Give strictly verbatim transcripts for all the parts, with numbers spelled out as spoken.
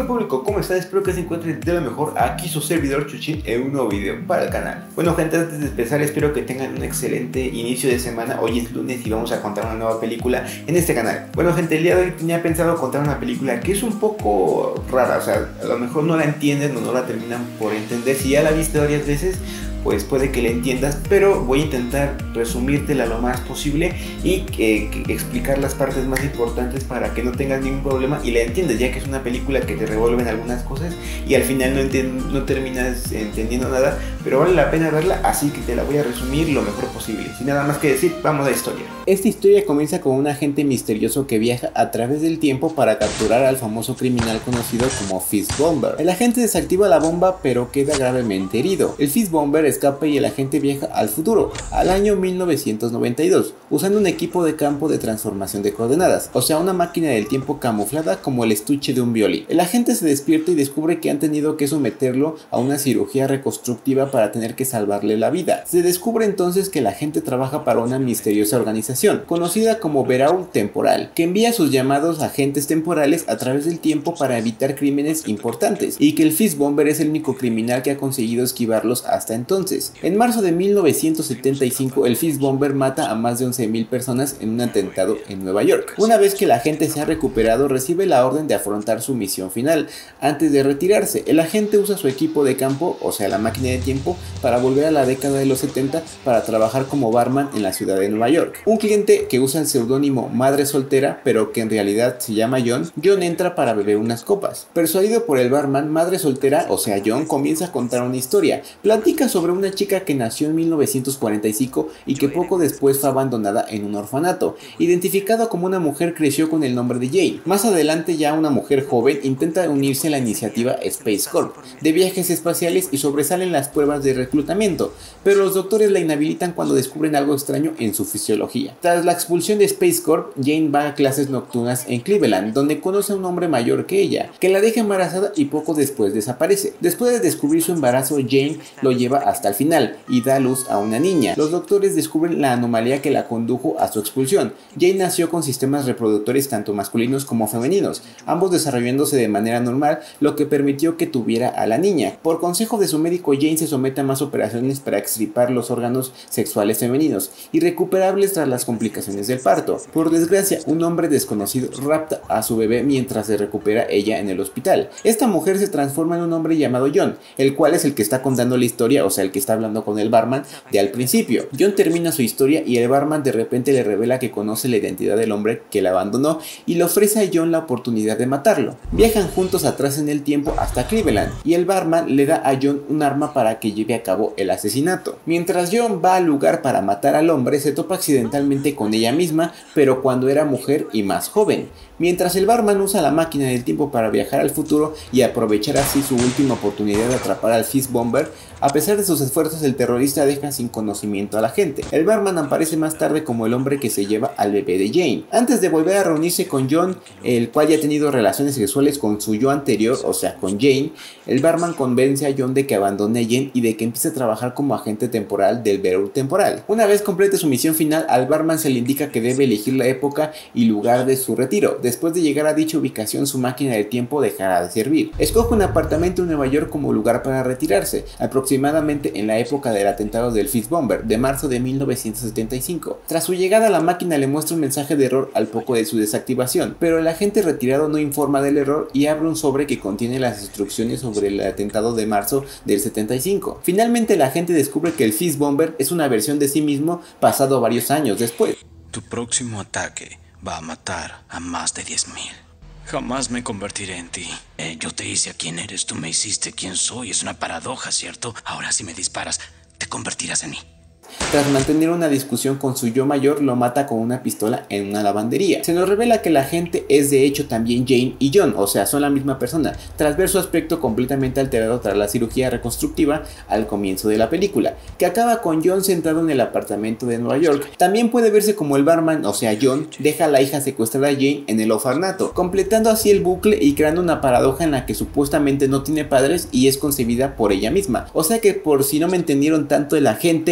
público, ¿cómo están? Espero que se encuentren de lo mejor. Aquí su servidor Chuchín en un nuevo video para el canal. Bueno gente, antes de empezar espero que tengan un excelente inicio de semana. Hoy es lunes y vamos a contar una nueva película en este canal. Bueno gente, el día de hoy tenía pensado contar una película que es un poco rara. O sea, a lo mejor no la entienden o no la terminan por entender. Si ya la viste varias veces, pues puede que la entiendas, pero voy a intentar resumírtela lo más posible y eh, que explicar las partes más importantes para que no tengas ningún problema y la entiendas, ya que es una película que te revuelven algunas cosas y al final no, no terminas entendiendo nada, pero vale la pena verla, así que te la voy a resumir lo mejor posible. Sin nada más que decir, vamos a la historia. Esta historia comienza con un agente misterioso que viaja a través del tiempo para capturar al famoso criminal conocido como Fist Bomber. El agente desactiva la bomba pero queda gravemente herido. El Fist Bomber escapa y el agente viaja al futuro, al año mil novecientos noventa y dos, usando un equipo de campo de transformación de coordenadas, o sea una máquina del tiempo camuflada como el estuche de un violín. El agente se despierta y descubre que han tenido que someterlo a una cirugía reconstructiva para tener que salvarle la vida. Se descubre entonces que el agente trabaja para una misteriosa organización, conocida como Bureau Temporal, que envía sus llamados agentes temporales a través del tiempo para evitar crímenes importantes, y que el Fist Bomber es el único criminal que ha conseguido esquivarlos hasta entonces. En marzo de mil novecientos setenta y cinco, el Fist Bomber mata a más de once mil personas en un atentado en Nueva York. Una vez que el agente se ha recuperado, recibe la orden de afrontar su misión final. Antes de retirarse, el agente usa su equipo de campo, o sea la máquina de tiempo, para volver a la década de los setenta para trabajar como barman en la ciudad de Nueva York. Un cliente que usa el seudónimo Madre Soltera, pero que en realidad se llama John, John entra para beber unas copas. Persuadido por el barman, Madre Soltera, o sea John, comienza a contar una historia. Platica sobre una chica que nació en mil novecientos cuarenta y cinco y que poco después fue abandonada en un orfanato. Identificada como una mujer, creció con el nombre de Jane. Más adelante, ya una mujer joven, intenta unirse a la iniciativa Space Corp de viajes espaciales y sobresalen las pruebas de reclutamiento, pero los doctores la inhabilitan cuando descubren algo extraño en su fisiología. Tras la expulsión de Space Corp, Jane va a clases nocturnas en Cleveland, donde conoce a un hombre mayor que ella, que la deja embarazada y poco después desaparece. Después de descubrir su embarazo, Jane lo lleva hasta el final y da luz a una niña. Los doctores descubren la anomalía que la condujo a su expulsión. Jane nació con sistemas reproductores tanto masculinos como femeninos, ambos desarrollándose de manera normal, lo que permitió que tuviera a la niña. Por consejo de su médico, Jane se somete a más operaciones para extirpar los órganos sexuales femeninos, irrecuperables tras las complicaciones del parto. Por desgracia, un hombre desconocido rapta a su bebé mientras se recupera ella en el hospital. Esta mujer se transforma en un hombre llamado John, el cual es el que está contando la historia, o sea el que está hablando con el barman de al principio. John termina su historia y el barman de repente le revela que conoce la identidad del hombre que la abandonó y le ofrece a John la oportunidad de matarlo. Viajan juntos atrás en el tiempo hasta Cleveland y el barman le da a John un arma para que lleve a cabo el asesinato. Mientras John va al lugar para matar al hombre, se topa accidentalmente con ella misma, pero cuando era mujer y más joven. Mientras el barman usa la máquina del tiempo para viajar al futuro y aprovechar así su última oportunidad de atrapar al Fist Bomber, a pesar de sus esfuerzos el terrorista deja sin conocimiento a la gente. El barman aparece más tarde como el hombre que se lleva al bebé de Jane. Antes de volver a reunirse con John, el cual ya ha tenido relaciones sexuales con su yo anterior, o sea con Jane, el barman convence a John de que abandone a Jane y de que empiece a trabajar como agente temporal del Bureau Temporal. Una vez complete su misión final, al barman se le indica que debe elegir la época y lugar de su retiro. Después de llegar a dicha ubicación, su máquina del tiempo dejará de servir. Escoge un apartamento en Nueva York como lugar para retirarse, aproximadamente en la época del atentado del Fist Bomber, de marzo de mil novecientos setenta y cinco. Tras su llegada, la máquina le muestra un mensaje de error al poco de su desactivación, pero el agente retirado no informa del error y abre un sobre que contiene las instrucciones sobre el atentado de marzo del setenta y cinco. Finalmente, el agente descubre que el Fist Bomber es una versión de sí mismo pasado varios años después. Tu próximo ataque va a matar a más de diez mil. Jamás me convertiré en ti. Eh, yo te hice a quien eres, tú me hiciste quien soy. Es una paradoja, ¿cierto? Ahora si me disparas, te convertirás en mí. Tras mantener una discusión con su yo mayor, lo mata con una pistola en una lavandería. Se nos revela que la agente es de hecho también Jane y John, o sea, son la misma persona, tras ver su aspecto completamente alterado tras la cirugía reconstructiva al comienzo de la película, que acaba con John sentado en el apartamento de Nueva York. También puede verse como el barman, o sea John, deja a la hija secuestrada Jane en el orfanato, completando así el bucle y creando una paradoja en la que supuestamente no tiene padres y es concebida por ella misma. O sea que, por si no me entendieron tanto, el agente, el Fist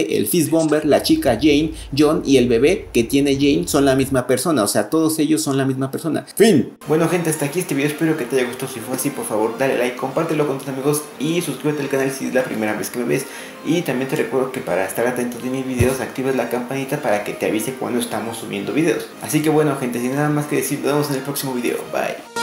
Miss Bomber, la chica Jane, John y el bebé que tiene Jane son la misma persona, o sea, todos ellos son la misma persona. Fin. Bueno gente, hasta aquí este video, espero que te haya gustado. Si fue así, por favor dale like, compártelo con tus amigos y suscríbete al canal si es la primera vez que me ves. Y también te recuerdo que para estar atento de mis videos actives la campanita para que te avise cuando estamos subiendo videos. Así que bueno gente, sin nada más que decir, nos vemos en el próximo video. Bye.